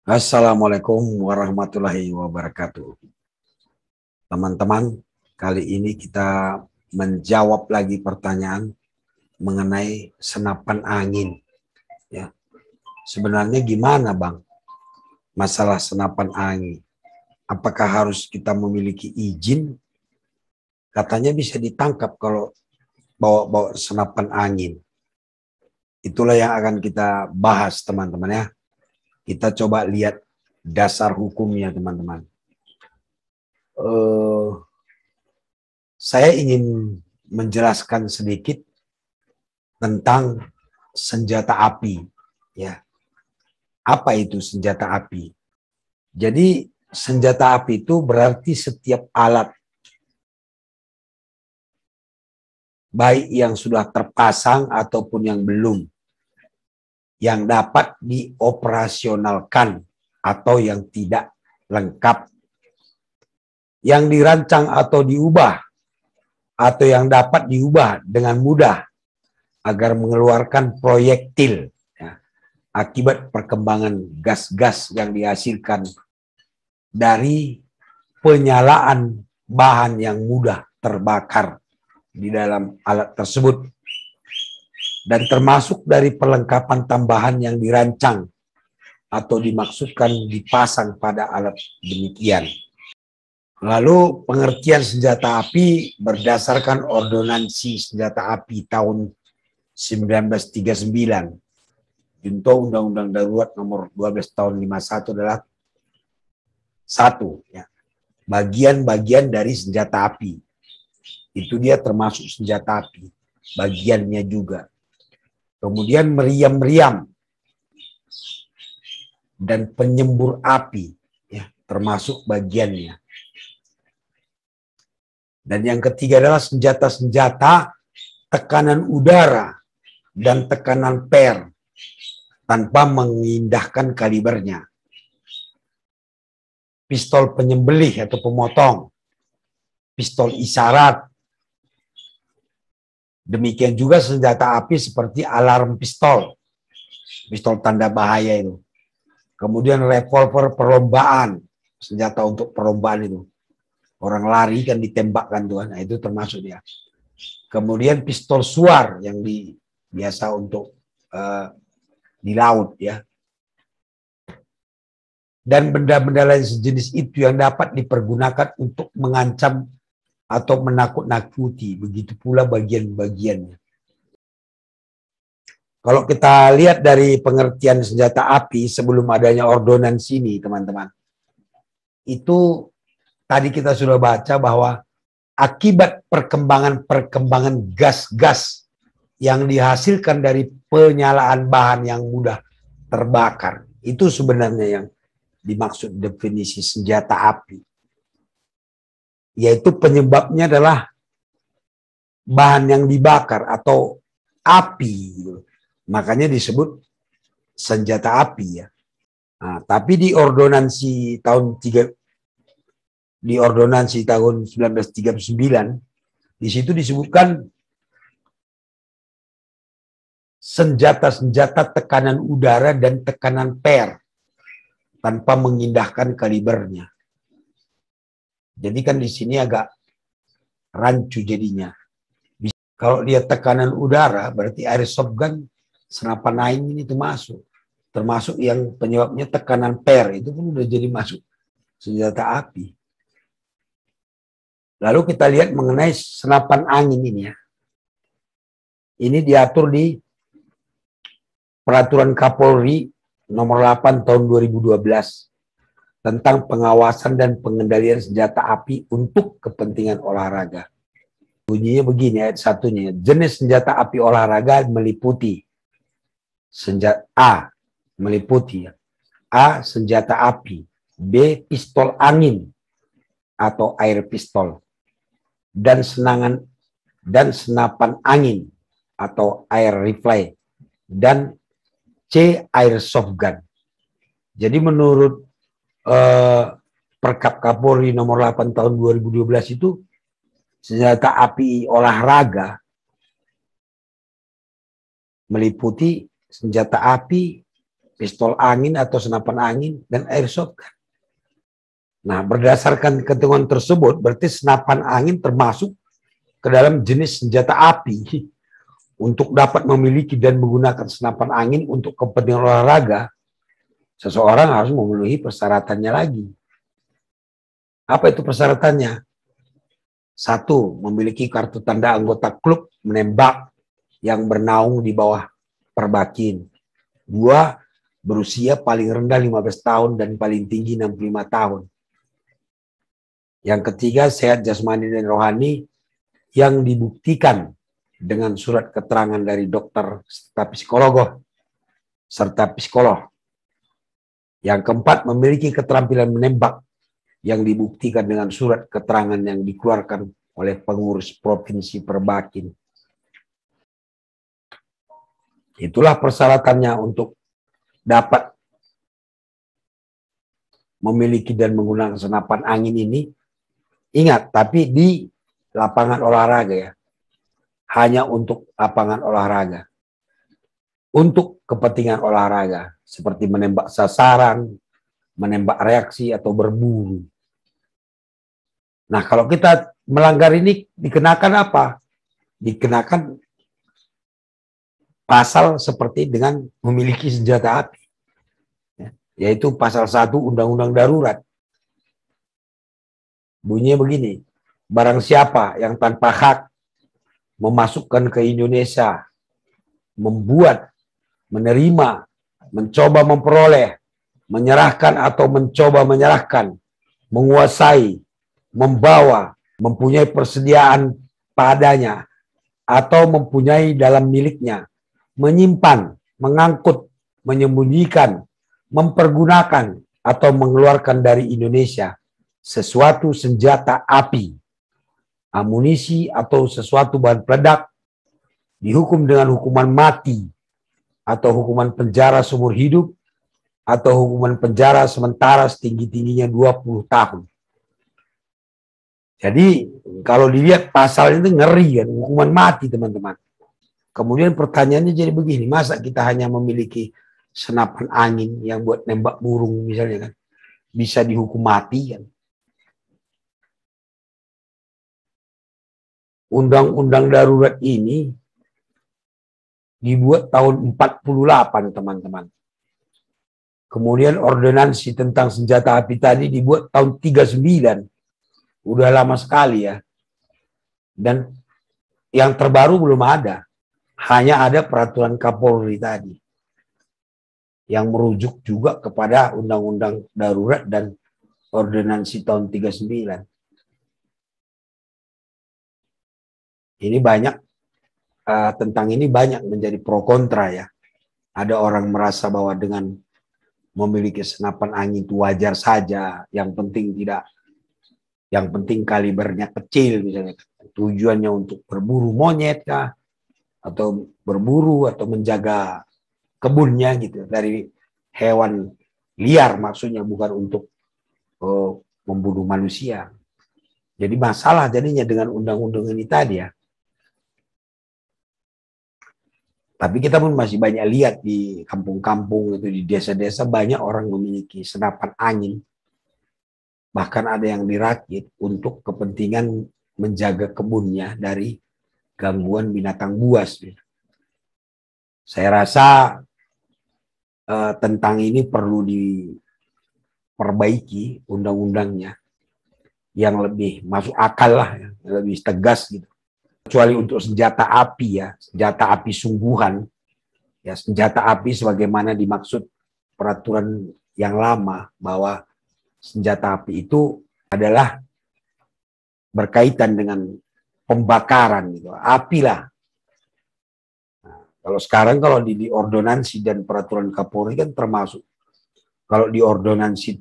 Assalamualaikum warahmatullahi wabarakatuh. Teman-teman, kali ini kita menjawab lagi pertanyaan mengenai senapan angin. Ya, sebenarnya gimana, Bang? Masalah senapan angin. Apakah harus kita memiliki izin? Katanya bisa ditangkap kalau bawa-bawa senapan angin. Itulah yang akan kita bahas, teman-teman ya. Kita coba lihat dasar hukumnya, teman-teman. Saya ingin menjelaskan sedikit tentang senjata api. Ya, apa itu senjata api? Jadi senjata api itu berarti setiap alat, baik yang sudah terpasang ataupun yang belum, yang dapat dioperasionalkan atau yang tidak lengkap, yang dirancang atau diubah, atau yang dapat diubah dengan mudah agar mengeluarkan proyektil ya, akibat perkembangan gas-gas yang dihasilkan dari penyalaan bahan yang mudah terbakar di dalam alat tersebut, dan termasuk dari perlengkapan tambahan yang dirancang atau dimaksudkan dipasang pada alat demikian. Lalu pengertian senjata api berdasarkan Ordonansi Senjata Api tahun 1939. Junto Undang-Undang Darurat nomor 12 tahun 51 adalah satu, ya, bagian-bagian dari senjata api. Itu dia termasuk senjata api, bagiannya juga. Kemudian meriam-meriam dan penyembur api, ya, termasuk bagiannya. Dan yang ketiga adalah senjata-senjata tekanan udara dan tekanan per tanpa mengindahkan kalibernya. Pistol penyembelih atau pemotong, pistol isyarat. Demikian juga senjata api seperti alarm pistol, pistol tanda bahaya itu. Kemudian revolver perlombaan, senjata untuk perlombaan itu. Orang lari kan ditembakkan tuh, nah itu termasuk dia. Kemudian pistol suar yang biasa untuk di laut ya. Dan benda-benda lain sejenis itu yang dapat dipergunakan untuk mengancam atau menakut-nakuti, begitu pula bagian-bagiannya. Kalau kita lihat dari pengertian senjata api sebelum adanya ordonansi ini, teman-teman, itu tadi kita sudah baca bahwa akibat perkembangan gas-gas yang dihasilkan dari penyalaan bahan yang mudah terbakar, itu sebenarnya yang dimaksud definisi senjata api. Yaitu penyebabnya adalah bahan yang dibakar atau api. Makanya disebut senjata api ya. Nah, tapi di ordonansi tahun 1939 di situ disebutkan senjata-senjata tekanan udara dan tekanan per tanpa mengindahkan kalibernya. Jadi kan di sini agak rancu jadinya. Kalau dia tekanan udara berarti airsoft gun, senapan angin ini termasuk yang penyebabnya tekanan per, itu pun udah jadi masuk senjata api. Lalu kita lihat mengenai senapan angin ini ya. Ini diatur di Peraturan Kapolri nomor 8 tahun 2012 tentang pengawasan dan pengendalian senjata api untuk kepentingan olahraga. Bunyinya begini ayat satunya. Jenis senjata api olahraga meliputi senjata A, senjata api, B, pistol angin atau air pistol, dan senapan angin atau air rifle, dan C, airsoft gun. Jadi menurut Perkap Kapolri nomor 8 tahun 2012 itu senjata api olahraga meliputi senjata api, pistol angin atau senapan angin, dan airsoft gun. Nah, berdasarkan ketentuan tersebut, berarti senapan angin termasuk ke dalam jenis senjata api. Untuk dapat memiliki dan menggunakan senapan angin untuk kepentingan olahraga, seseorang harus memenuhi persyaratannya lagi. Apa itu persyaratannya? 1. Memiliki kartu tanda anggota klub menembak yang bernaung di bawah Perbakin. 2. Berusia paling rendah 15 tahun dan paling tinggi 65 tahun. Yang ketiga, sehat jasmani dan rohani yang dibuktikan dengan surat keterangan dari dokter serta psikolog. Yang keempat, memiliki keterampilan menembak yang dibuktikan dengan surat keterangan yang dikeluarkan oleh pengurus Provinsi Perbakin. Itulah persyaratannya untuk dapat memiliki dan menggunakan senapan angin ini. Ingat, tapi di lapangan olahraga ya. Hanya untuk lapangan olahraga. Untuk kepentingan olahraga. Seperti menembak sasaran, menembak reaksi, atau berburu. Nah, kalau kita melanggar ini dikenakan apa? Dikenakan pasal seperti dengan memiliki senjata api. Yaitu pasal 1 Undang-Undang Darurat. Bunyinya begini, barang siapa yang tanpa hak memasukkan ke Indonesia, membuat, menerima, mencoba memperoleh, menyerahkan atau mencoba menyerahkan, menguasai, membawa, mempunyai persediaan padanya, atau mempunyai dalam miliknya, menyimpan, mengangkut, menyembunyikan, mempergunakan, atau mengeluarkan dari Indonesia sesuatu senjata api, amunisi, atau sesuatu bahan peledak, dihukum dengan hukuman mati, atau hukuman penjara seumur hidup, atau hukuman penjara sementara setinggi-tingginya 20 tahun. Jadi kalau dilihat pasal itu ngeri kan, hukuman mati teman-teman. Kemudian pertanyaannya jadi begini, masa kita hanya memiliki senapan angin yang buat nembak burung misalnya kan, bisa dihukum mati kan? Undang-undang darurat ini dibuat tahun 48 teman-teman. Kemudian ordonansi tentang senjata api tadi dibuat tahun 39. Udah lama sekali ya. Dan yang terbaru belum ada. Hanya ada peraturan Kapolri tadi. Yang merujuk juga kepada undang-undang darurat dan ordonansi tahun 39. Ini banyak, tentang ini banyak menjadi pro kontra ya. Ada orang merasa bahwa dengan memiliki senapan angin itu wajar saja. Yang penting kalibernya kecil misalnya. Tujuannya untuk berburu monyet kah? Atau berburu atau menjaga kebunnya gitu. Dari hewan liar maksudnya, bukan untuk membunuh manusia. Jadi masalah jadinya dengan undang-undang ini tadi ya. Tapi kita pun masih banyak lihat di kampung-kampung itu, di desa-desa banyak orang memiliki senapan angin. Bahkan ada yang dirakit untuk kepentingan menjaga kebunnya dari gangguan binatang buas. Saya rasa tentang ini perlu diperbaiki undang-undangnya yang lebih masuk akal lah, ya, lebih tegas gitu. Kecuali untuk senjata api ya, senjata api sungguhan, ya senjata api sebagaimana dimaksud peraturan yang lama, bahwa senjata api itu adalah berkaitan dengan pembakaran gitu, api lah. Nah, kalau sekarang kalau di ordonansi dan peraturan Kapolri kan termasuk, kalau di ordonansi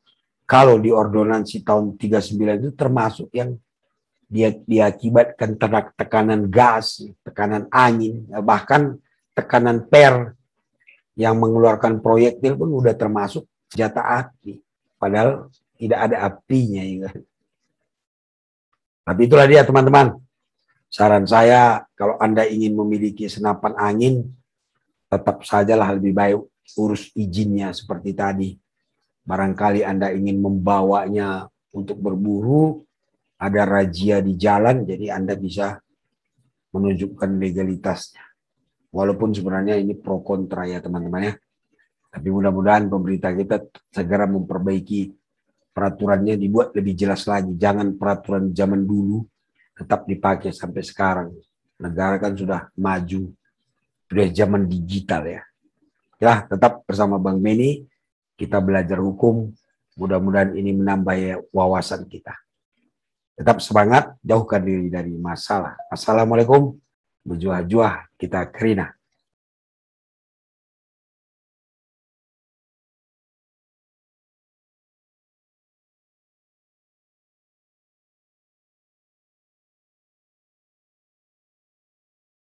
tahun 39 itu termasuk yang dia diakibatkan tekanan gas, tekanan angin, bahkan tekanan per yang mengeluarkan proyektil pun udah termasuk senjata api. Padahal tidak ada apinya. Ya. Tapi itulah dia teman-teman. Saran saya, kalau Anda ingin memiliki senapan angin, tetap sajalah lebih baik urus izinnya seperti tadi. Barangkali Anda ingin membawanya untuk berburu, ada razia di jalan, jadi Anda bisa menunjukkan legalitasnya. Walaupun sebenarnya ini pro kontra ya teman-teman ya. Tapi mudah-mudahan pemerintah kita segera memperbaiki peraturannya, dibuat lebih jelas lagi. Jangan peraturan zaman dulu tetap dipakai sampai sekarang. Negara kan sudah maju, sudah zaman digital ya. Ya, tetap bersama Bang Beni, kita belajar hukum. Mudah-mudahan ini menambah wawasan kita. Tetap semangat, jauhkan diri dari masalah. Assalamualaikum, berjuah-juah kita kerina.